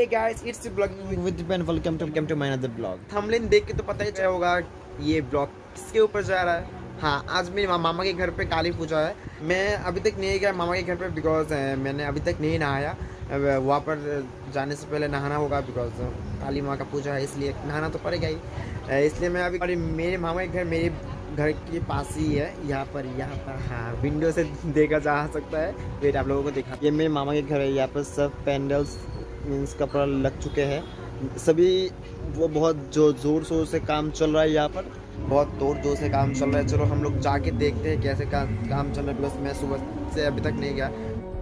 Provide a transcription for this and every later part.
guys, it's blogging with Ben. Welcome to my another blog. Thumbnail देख के तो पता ही चला होगा ये ब्लॉग किसके ऊपर जा रहा है। हाँ, आज मेरे मामा के घर पे काली पूजा है। मैं अभी तक नहीं गया मामा के घर पे बिकॉज मैंने अभी तक नहीं नहाया। वहाँ पर जाने से पहले नहाना होगा बिकॉज काली माँ का पूजा है, इसलिए नहाना तो पड़ेगा ही। इसलिए मैं अभी मेरे मामा के घर मेरे घर के पास ही है, यहाँ पर हाँ, विंडो से देखा जा सकता है। वेट आप लोगों को दिखा, ये मेरे मामा के घर है। यहाँ पर सब पैंडल्स मीन्स कपड़ा लग चुके हैं सभी। वो बहुत जोर शोर से काम चल रहा है, यहाँ पर बहुत जोर से काम चल रहा है। चलो हम लोग जाके देखते हैं कैसे काम चल रहा है। बस मैं सुबह से अभी तक नहीं गया।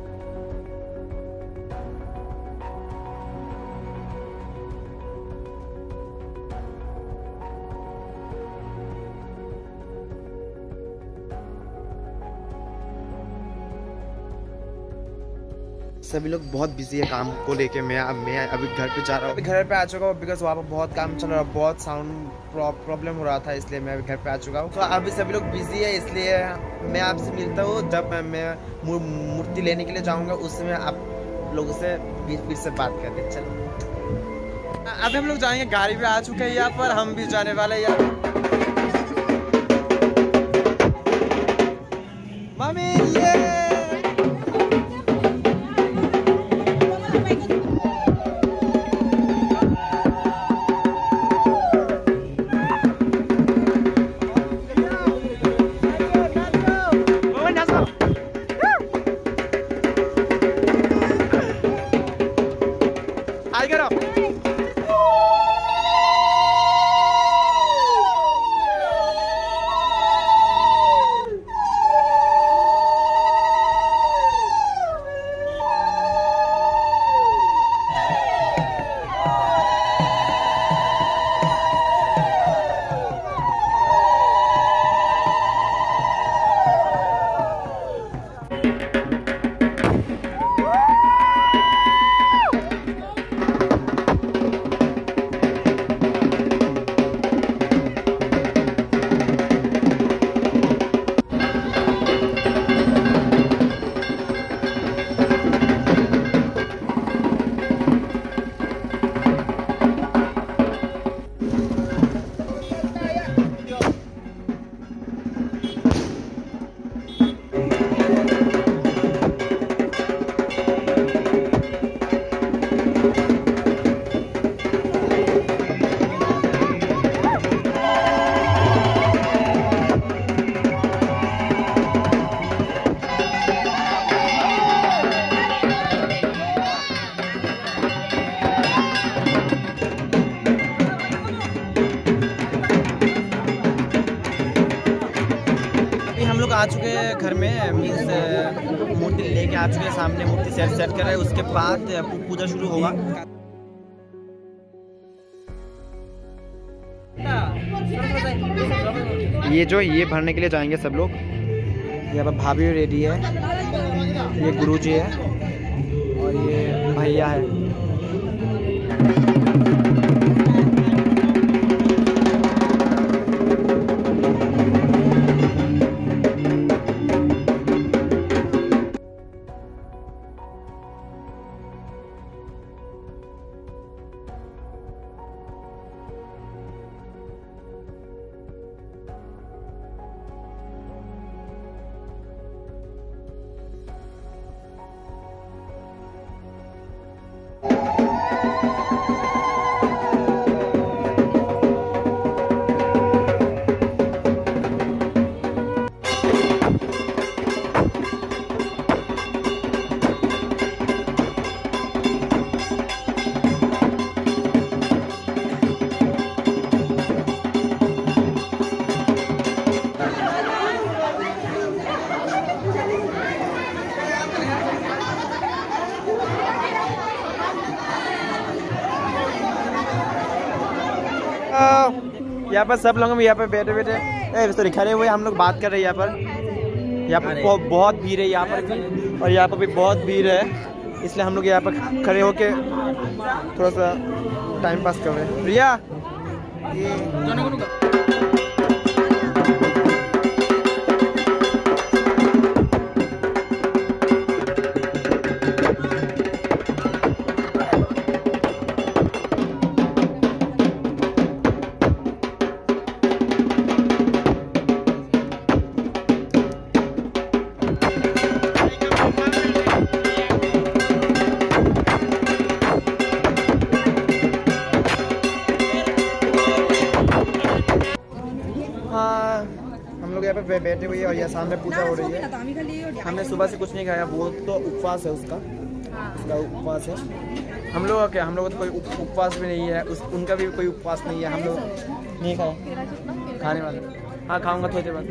सभी लोग बहुत बिजी है काम को लेके। मैं अभी घर पे जा रहा हूँ। अभी घर पे आ चुका हूँ बिकॉज वहाँ पर बहुत काम चल रहा है, बहुत साउंड प्रॉब्लम हो रहा था, इसलिए मैं अभी घर पे आ चुका हूँ। तो अभी सभी लोग बिजी है, इसलिए मैं आपसे मिलता हूँ जब मैं मूर्ति लेने के लिए जाऊँगा। उस समय आप लोगों से फिर से बात करते हैं। चलो अभी हम लोग जाएंगे, गाड़ी भी आ चुके हैं यहाँ पर, हम भी जाने वाले हैं। मम्मी ये आ चुके हैं घर में, मीन्स मूर्ति लेके आ चुके हैं। सामने मूर्ति सेट कर रहे हैं, उसके बाद पूजा शुरू होगा। ये भरने के लिए जाएंगे सब लोग। यहाँ पर भाभी रेडी है, ये गुरुजी है और ये भैया है। यहाँ पर सब लोग यहाँ पर बैठे सॉरी खड़े हुए हम लोग बात कर रहे हैं। यहाँ पर बहुत भीड़ है यहाँ पर भी, और यहाँ पर भी बहुत भीड़ है, इसलिए हम लोग यहाँ पर खड़े होके थोड़ा सा टाइम पास कर रहे हैं। रिया यहाँ पे बैठे हुए हैं और यहाँ सामने पूजा हो रही है। हमने सुबह से कुछ नहीं खाया, वो तो उपवास है उसका उपवास है। हम लोग का क्या, हम लोग तो कोई उपवास भी नहीं है, उनका भी कोई उपवास नहीं है। हम लोग नहीं खाए खाने वाले। हाँ खाऊंगा थोड़ी देर बाद।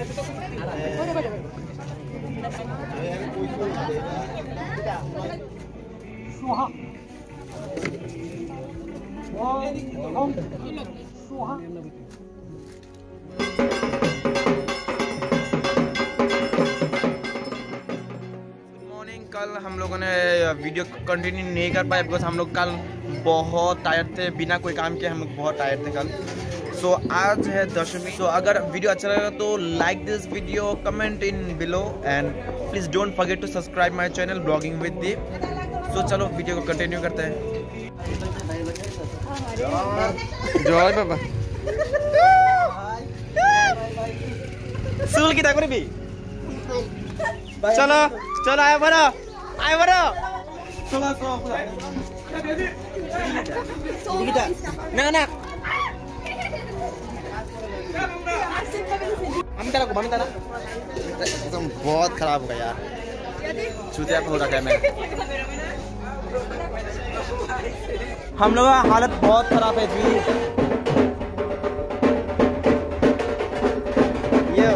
कल हम लोगों ने वीडियो कंटिन्यू नहीं कर पाए बिकॉज हम लोग कल बहुत टायर्ड थे, बिना कोई काम किए हम लोग बहुत टायर्ड थे कल। सो आज है दशमी। सो अगर वीडियो अच्छा लगा तो like this video, comment in below and please don't forget to subscribe my channel blogging with Deep. So चलो वीडियो को कंटिन्यू करते हैं। जय बाबा सुल की टाइम भी चलो चलो आए बरो ना एकदम बहुत खराब हो गया यार, चूतिया हो रखा है मैं। हम लोग का हालत बहुत खराब है जी। ये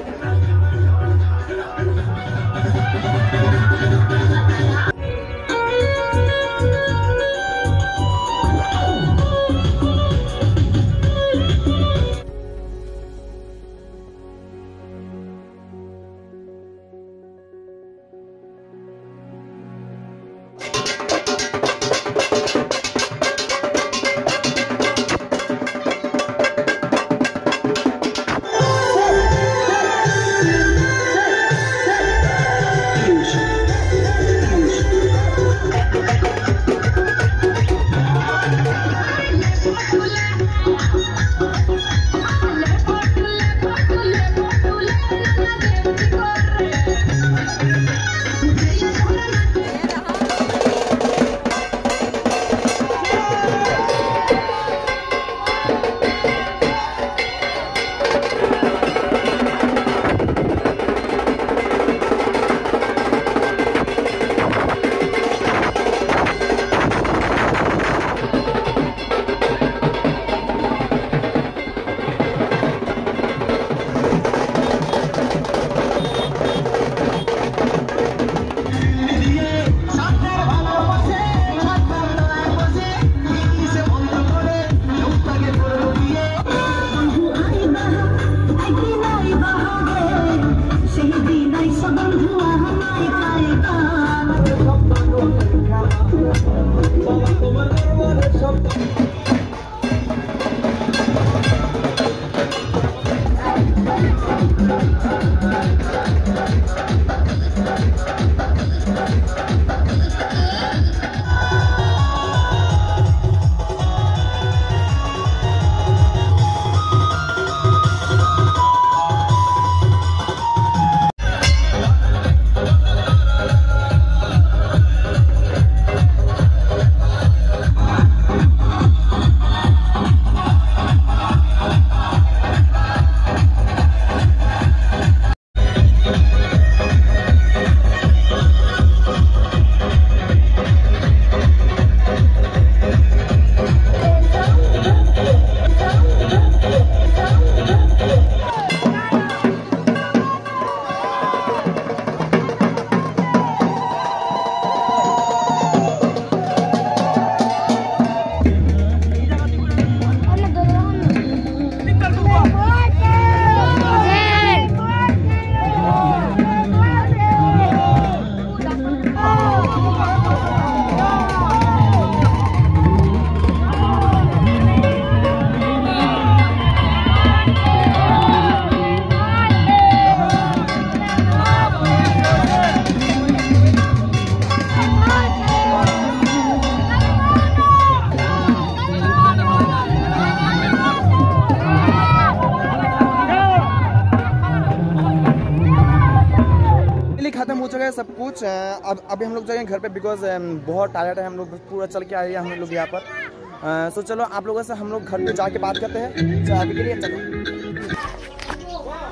खत्म हो चुका है सब कुछ। अब अभी हम लोग जाएंगे घर पे बिकॉज बहुत टायर्ड है हम लोग, पूरा चल के आए हैं हम लोग यहाँ पर। सो चलो आप लोगों से हम लोग घर पे जाके बात करते हैं। अभी के लिए चलो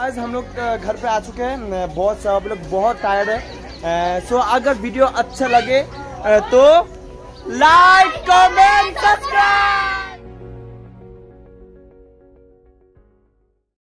गाइस हम लोग घर पे आ चुके हैं, बहुत सब लोग बहुत टायर्ड है। सो अगर वीडियो अच्छा लगे तो लाइक कमेंट सब्सक्राइब।